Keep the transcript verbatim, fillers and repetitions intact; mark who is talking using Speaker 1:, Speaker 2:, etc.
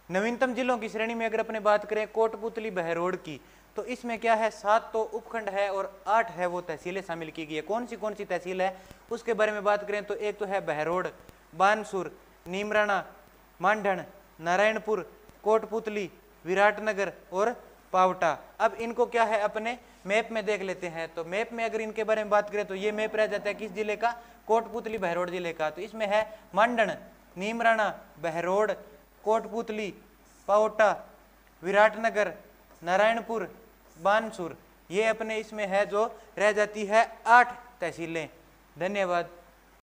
Speaker 1: नवीनतम जिलों की श्रेणी में अगर अपने बात करें कोटपुतली बहरोड की, तो इसमें क्या है, सात तो उपखंड है और आठ है वो तहसीलें शामिल की गई है। कौन सी कौन सी तहसील है उसके बारे में बात करें तो एक तो है बहरोड, बानसूर, नीमराणा, मांडण, नारायणपुर, कोटपुतली, विराटनगर और पावटा। अब इनको क्या है अपने मैप में देख लेते हैं। तो मैप में अगर इनके बारे में बात करें तो ये मैप रह जाता है किस जिले का, कोटपुतली बहरोड जिले का। तो इसमें है मांडण, नीमराणा, बहरोड, कोटपुतली, पावटा, विराटनगर, नारायणपुर, बानसूर, ये अपने इसमें है जो रह जाती है आठ तहसीलें। धन्यवाद।